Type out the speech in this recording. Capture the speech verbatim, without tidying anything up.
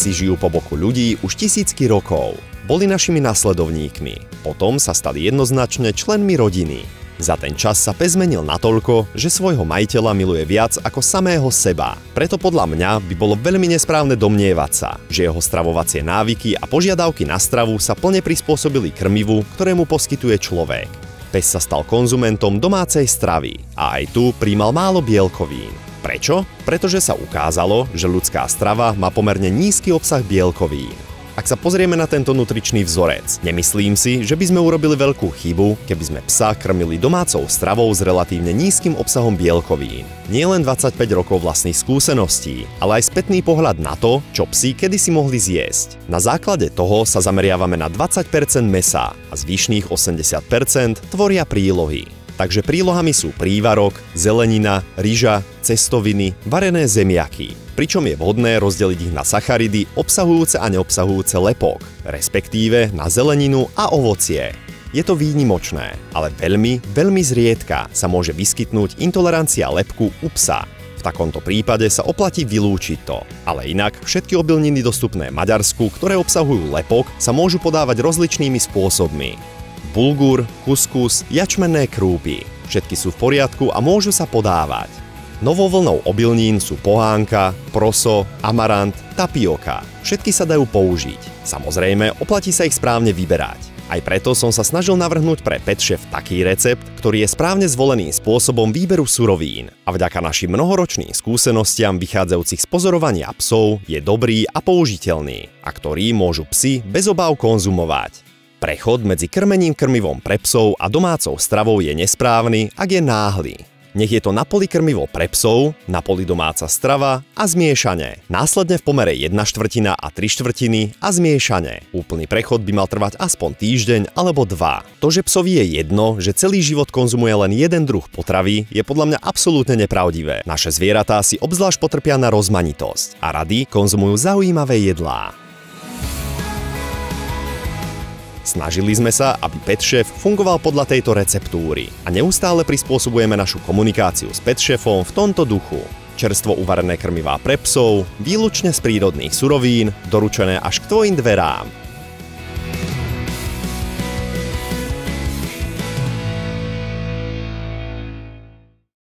Psi žijú po boku ľudí už tisícky rokov. Boli našimi nasledovníkmi. Potom sa stali jednoznačne členmi rodiny. Za ten čas sa pes zmenil natoľko, že svojho majiteľa miluje viac ako samého seba. Preto podľa mňa by bolo veľmi nesprávne domnievať sa, že jeho stravovacie návyky a požiadavky na stravu sa plne prispôsobili krmivu, ktorému poskytuje človek. Pes sa stal konzumentom domácej stravy a aj tu prijímal málo bielkovín. Prečo? Pretože sa ukázalo, že ľudská strava má pomerne nízky obsah bielkovín. Ak sa pozrieme na tento nutričný vzorec, nemyslím si, že by sme urobili veľkú chybu, keby sme psa krmili domácou stravou s relatívne nízkym obsahom bielkovín. Nie len dvadsaťpäť rokov vlastných skúseností, ale aj spätný pohľad na to, čo psi kedysi mohli zjesť. Na základe toho sa zameriavame na dvadsať percent mäsa a zvyšných osemdesiat percent tvoria prílohy. Takže prílohami sú prívarok, zelenina, ryža, cestoviny, varené zemiaky. Pričom je vhodné rozdeliť ich na sacharidy obsahujúce a neobsahujúce lepok, respektíve na zeleninu a ovocie. Je to výnimočné, ale veľmi, veľmi zriedka sa môže vyskytnúť intolerancia lepku u psa. V takomto prípade sa oplatí vylúčiť to. Ale inak všetky obilniny dostupné v Maďarsku, ktoré obsahujú lepok, sa môžu podávať rozličnými spôsobmi. Bulgur, kuskus, jačmenné krúpy. Všetky sú v poriadku a môžu sa podávať. Novou vlnou obilnín sú pohánka, proso, amarant, tapioka. Všetky sa dajú použiť. Samozrejme, oplatí sa ich správne vyberať. Aj preto som sa snažil navrhnúť pre Pet Chef taký recept, ktorý je správne zvoleným spôsobom výberu surovín a vďaka našim mnohoročným skúsenostiam vychádzajúcich z pozorovania psov je dobrý a použiteľný, a ktorý môžu psi bez obáv konzumovať. Prechod medzi krmením krmivom pre psov a domácou stravou je nesprávny, ak je náhly. Nech je to na poli krmivo pre psov, na poli domáca strava a zmiešane. Následne v pomere jedna štvrtina a tri štvrtiny a zmiešane. Úplný prechod by mal trvať aspoň týždeň alebo dva. To, že psovi je jedno, že celý život konzumuje len jeden druh potravy, je podľa mňa absolútne nepravdivé. Naše zvieratá si obzvlášť potrpia na rozmanitosť a rady konzumujú zaujímavé jedlá. Snažili sme sa, aby Pet Chef fungoval podľa tejto receptúry a neustále prispôsobujeme našu komunikáciu s Pet Chefom v tomto duchu. Čerstvo uvarené krmivá pre psov, výlučne z prírodných surovín, doručené až k tvojim dverám.